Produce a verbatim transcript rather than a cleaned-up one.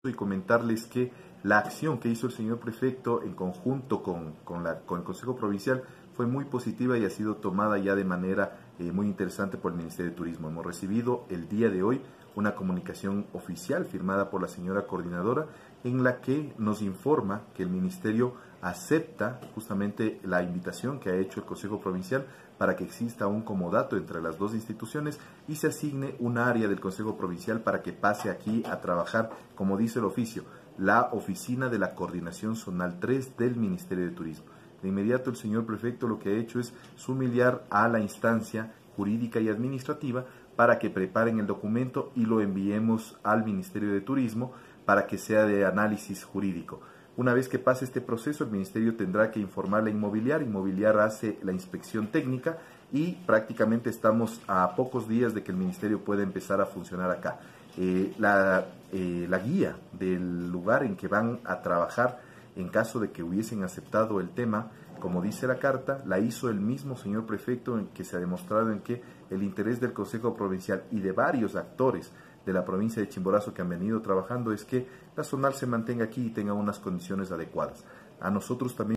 y comentarles que la acción que hizo el señor prefecto en conjunto con, con, la, con el Consejo Provincial fue muy positiva y ha sido tomada ya de manera eh, muy interesante por el Ministerio de Turismo. Hemos recibido el día de hoy una comunicación oficial firmada por la señora coordinadora en la que nos informa que el Ministerio acepta justamente la invitación que ha hecho el Consejo Provincial para que exista un comodato entre las dos instituciones y se asigne un área del Consejo Provincial para que pase aquí a trabajar, como dice el oficio, la oficina de la Coordinación Zonal tres del Ministerio de Turismo. De inmediato el señor prefecto lo que ha hecho es sumiliar a la instancia jurídica y administrativa para que preparen el documento y lo enviemos al Ministerio de Turismo para que sea de análisis jurídico. Una vez que pase este proceso, el Ministerio tendrá que informar a Inmobiliar. Inmobiliar hace la inspección técnica y prácticamente estamos a pocos días de que el Ministerio pueda empezar a funcionar acá. Eh, la, eh, la guía del lugar en que van a trabajar, en caso de que hubiesen aceptado el tema, como dice la carta, la hizo el mismo señor prefecto, en que se ha demostrado en que el interés del Consejo Provincial y de varios actores de la provincia de Chimborazo que han venido trabajando es que la zonal se mantenga aquí y tenga unas condiciones adecuadas. A nosotros también